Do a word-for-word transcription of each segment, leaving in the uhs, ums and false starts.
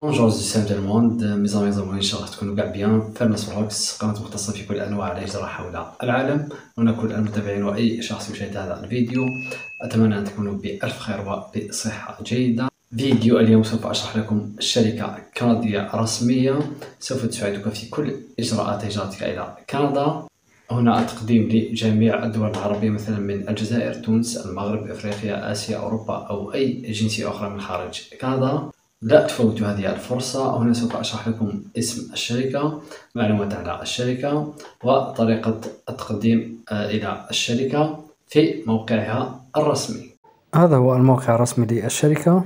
بونجور جيسام دو الموند ميزان ميزان ان شاء الله تكونوا كاع بيان. فارناس فلوكس قناة مختصة في كل انواع الهجرة حول العالم. هنا كل المتابعين واي شخص يشاهد هذا الفيديو اتمنى ان تكونوا بألف خير وبصحة جيدة. فيديو اليوم سوف اشرح لكم الشركة كندية رسمية سوف تساعدك في كل اجراءات هجرتك الى كندا. هنا تقديم لجميع الدول العربية مثلا من الجزائر، تونس، المغرب، افريقيا، اسيا، اوروبا او اي جنسية اخرى من خارج كندا. لا تفوتوا هذه الفرصة. هنا سوف أشرح لكم اسم الشركة، معلومات على الشركة، وطريقة التقديم إلى الشركة في موقعها الرسمي. هذا هو الموقع الرسمي للشركة،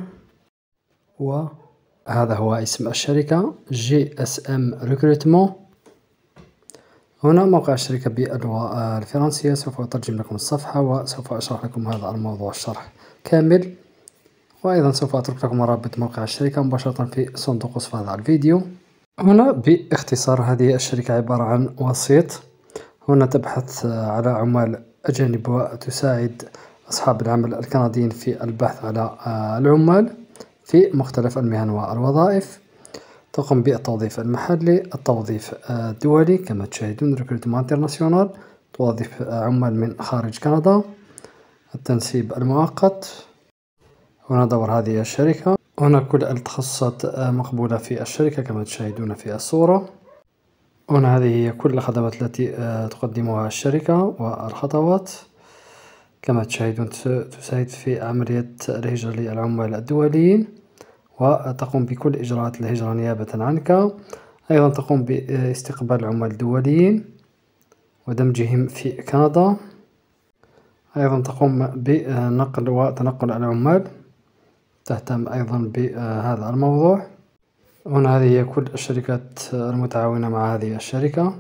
وهذا هو اسم الشركة جي اس ام ريكروتمون. هنا موقع الشركة باللغة الفرنسية. سوف أترجم لكم الصفحة وسوف أشرح لكم هذا الموضوع الشرح كامل، وأيضا سوف أترك لكم رابط موقع الشركة مباشرة في صندوق وصف هذا الفيديو. هنا باختصار هذه الشركة عبارة عن وسيط. هنا تبحث على عمال أجانب وتساعد أصحاب العمل الكنديين في البحث على العمال في مختلف المهن والوظائف. تقوم بالتوظيف المحلي، التوظيف الدولي كما تشاهدون ريكروتمون انترناسيونال، توظف عمال من خارج كندا، التنسيب المؤقت. هنا دور هذه الشركة. هنا كل التخصصات مقبولة في الشركة كما تشاهدون في الصورة. هنا هذه هي كل الخدمات التي تقدمها الشركة والخطوات. كما تشاهدون تساعد في عملية الهجرة للعمال الدوليين، وتقوم بكل إجراءات الهجرة نيابة عنك. أيضا تقوم باستقبال العمال الدوليين ودمجهم في كندا. أيضا تقوم بنقل وتنقل العمال، تهتم أيضا بهذا الموضوع. هنا هذه هي كل الشركات المتعاونة مع هذه الشركة.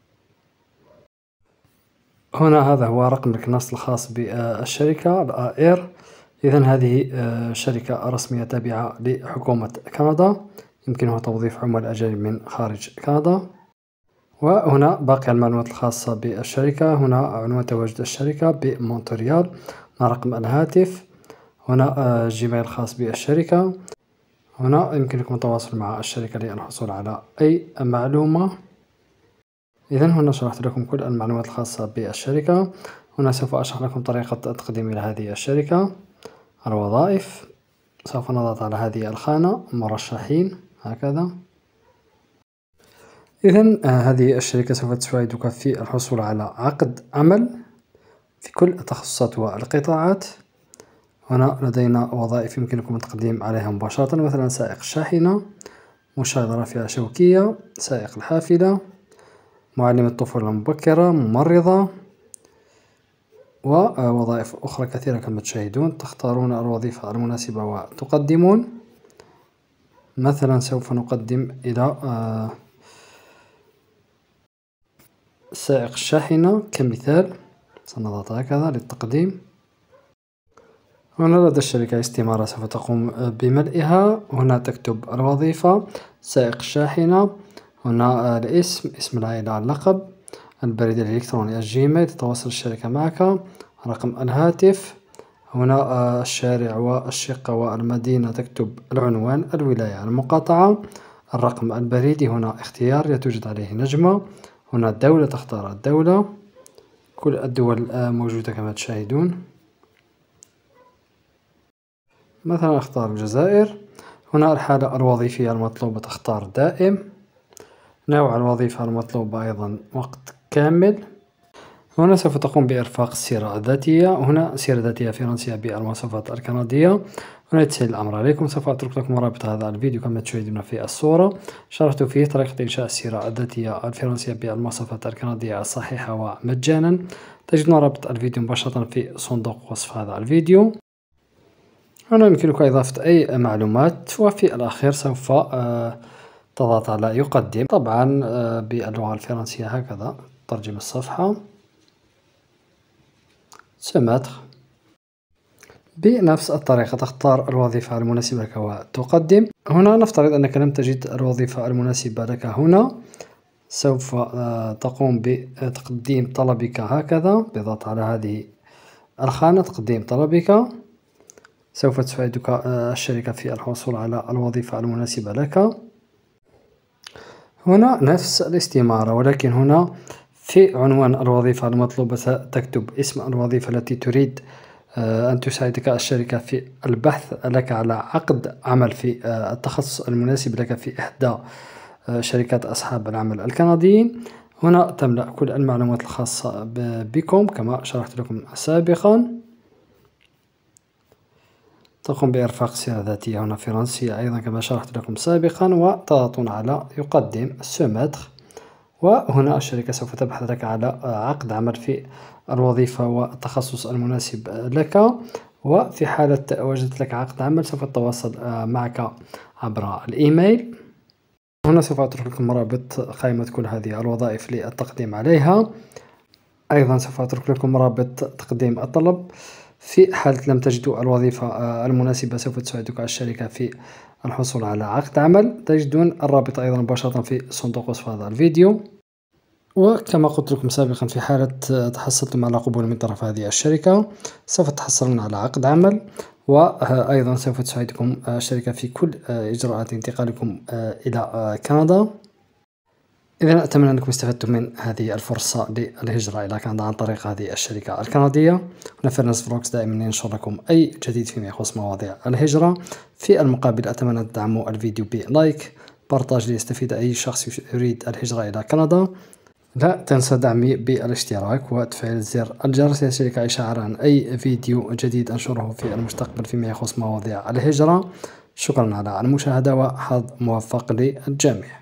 هنا هذا هو رقم الكناس الخاص بالشركة الآئر. إذن هذه شركة رسمية تابعة لحكومة كندا، يمكنها توظيف عمال أجانب من خارج كندا. وهنا باقي المعلومات الخاصة بالشركة. هنا عنوان تواجد الشركة بمونتريال، رقم الهاتف، هنا جيميل خاص بالشركة. هنا يمكنكم التواصل مع الشركة للحصول على أي معلومة. إذن هنا شرحت لكم كل المعلومات الخاصة بالشركة. هنا سوف أشرح لكم طريقة التقديم إلى هذه الشركة. الوظائف، سوف نضغط على هذه الخانة مرشحين هكذا. إذن هذه الشركة سوف تساعدك في الحصول على عقد عمل في كل التخصصات والقطاعات. هنا لدينا وظائف يمكنكم التقديم عليها مباشرة، مثلا سائق شاحنة، مشاهد رافعة شوكية، سائق الحافلة، معلم الطفولة المبكرة، ممرضة، ووظائف أخرى كثيرة كما تشاهدون. تختارون الوظيفة المناسبة وتقدمون. مثلا سوف نقدم إلى سائق الشاحنة كمثال، سنضغط هكذا للتقديم. هنا لدى الشركة استمارة سوف تقوم بملئها. هنا تكتب الوظيفة، سائق الشاحنة، هنا الاسم، اسم العائلة، اللقب، البريد الإلكتروني الجيميل تتواصل الشركة معك، رقم الهاتف، هنا الشارع والشقة والمدينة تكتب العنوان، الولاية، المقاطعة، الرقم البريدي، هنا اختيار لا توجد عليه نجمة، هنا الدولة تختار الدولة، كل الدول موجودة كما تشاهدون. مثلا اختار الجزائر. هنا الحالة الوظيفية المطلوبة تختار دائم، نوع الوظيفة المطلوبة أيضا وقت كامل. هنا سوف تقوم بإرفاق السيرة الذاتية. هنا سيرة ذاتية فرنسية بالمواصفات الكندية. هنا يتسهل الأمر عليكم. سوف أترك لكم رابط هذا الفيديو كما تشاهدون في الصورة. شرحت فيه طريقة إنشاء السيرة الذاتية الفرنسية بالمواصفات الكندية الصحيحة ومجانا. تجدون رابط الفيديو مباشرة في صندوق وصف هذا الفيديو. هنا يمكنك إضافة أي معلومات، وفي الأخير سوف تضغط على يقدم، طبعا باللغة الفرنسية هكذا ترجم الصفحة سماتر. بنفس الطريقة تختار الوظيفة المناسبة لك وتقدم. هنا نفترض أنك لم تجد الوظيفة المناسبة لك هنا، سوف تقوم بتقديم طلبك هكذا بالضغط على هذه الخانة، تقديم طلبك. سوف تساعدك الشركة في الحصول على الوظيفة المناسبة لك. هنا نفس الاستمارة، ولكن هنا في عنوان الوظيفة المطلوبة تكتب اسم الوظيفة التي تريد أن تساعدك الشركة في البحث لك على عقد عمل في التخصص المناسب لك في إحدى شركات أصحاب العمل الكنديين. هنا تملأ كل المعلومات الخاصة بكم كما شرحت لكم سابقا. تقوم بإرفاق سيرة ذاتية هنا فرنسية أيضا كما شرحت لكم سابقا، وتضغطون على يقدم سومتر، وهنا الشركة سوف تبحث لك على عقد عمل في الوظيفة والتخصص المناسب لك. وفي حالة وجدت لك عقد عمل سوف تتواصل معك عبر الإيميل. هنا سوف أترك لكم رابط قائمة كل هذه الوظائف للتقديم عليها. أيضا سوف أترك لكم رابط تقديم الطلب. في حالة لم تجدوا الوظيفة المناسبة سوف تساعدك الشركة في الحصول على عقد عمل. تجدون الرابط أيضا مباشرة في صندوق وصف هذا الفيديو. وكما قلت لكم سابقا، في حالة تحصلتم على قبول من طرف هذه الشركة سوف تحصلون على عقد عمل، وأيضا سوف تساعدكم الشركة في كل إجراءات انتقالكم إلى كندا. إذا أتمنى أنكم استفدتم من هذه الفرصة للهجرة إلى كندا عن طريق هذه الشركة الكندية. هنا فيرنس فلوكس دائما ينشر لكم أي جديد فيما يخص مواضيع الهجرة. في المقابل أتمنى أن تدعموا الفيديو بلايك، بارتاج ليستفيد أي شخص يريد الهجرة إلى كندا. لا تنسى دعمي بالاشتراك وتفعيل زر الجرس ليصلك إشعار عن أي فيديو جديد أنشره في المستقبل فيما يخص مواضيع الهجرة. شكرا على المشاهدة وحظ موفق للجميع.